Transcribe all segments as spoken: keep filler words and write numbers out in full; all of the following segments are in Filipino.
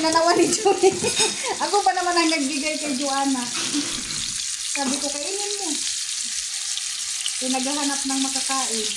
pinanawa ni Joey. Ako pa naman ang nagbigay kay Joanna. Sabi ko, kainin mo. Pinaghahanap ng makakain.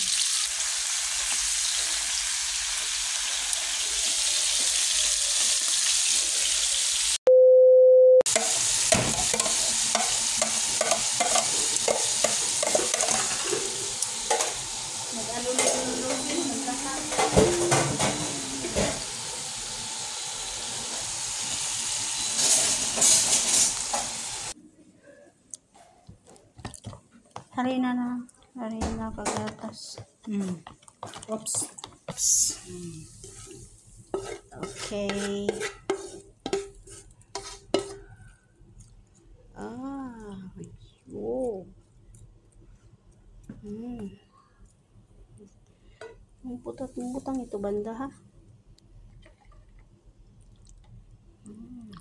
Harina na. Harina pagatas. Mm. Oops. Oops. Mm. Okay. Ah. Wow. Hmm. Ang putat-butang ito banda ha. Hmm.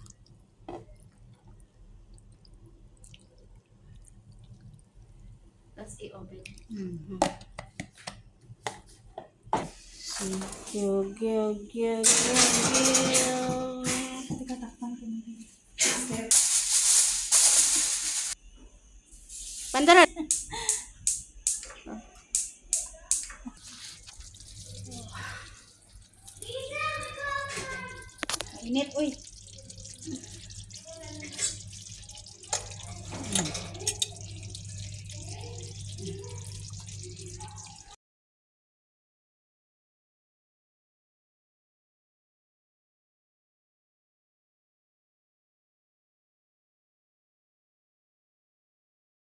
Tapos i-oven. Mm-hmm. Gyog, gyog, gyog, gyog, gyog. Tikatakpan ko na. Pandaran! Init, uy. Hmm.